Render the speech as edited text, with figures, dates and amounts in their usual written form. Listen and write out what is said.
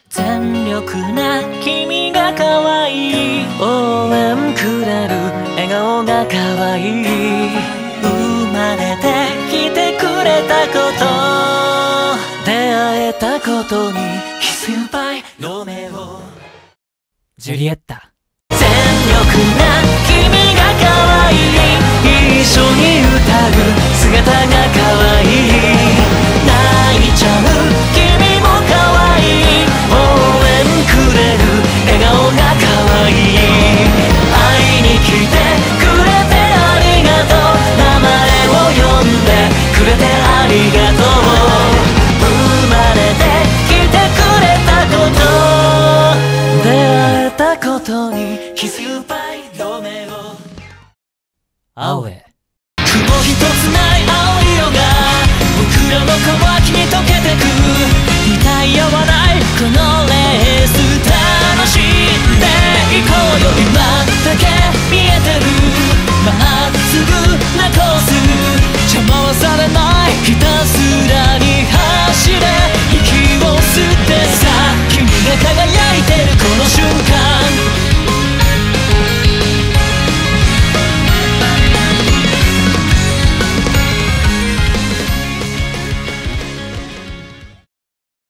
全力な君が可愛い、応援くれる笑顔が可愛い、生まれてきてくれたこと、出会えたことにキスユーバイロメオ。ジュリエッタ。全力な君が可愛い、一緒に歌う姿が可愛い、泣いちゃう君も可愛い、応援くれる笑顔が可愛い、会いに来てくれてありがとう、名前を呼んでくれてありがとう、生まれてきてくれたこと、出会えたことにキスユーバイロメオ。青へ雲一つない青色が僕らの渇きに溶けてく、似たい合わないこのレース楽しんでいこうよ、今だけ見えてるまっすぐなコース、邪魔はされないひたすらに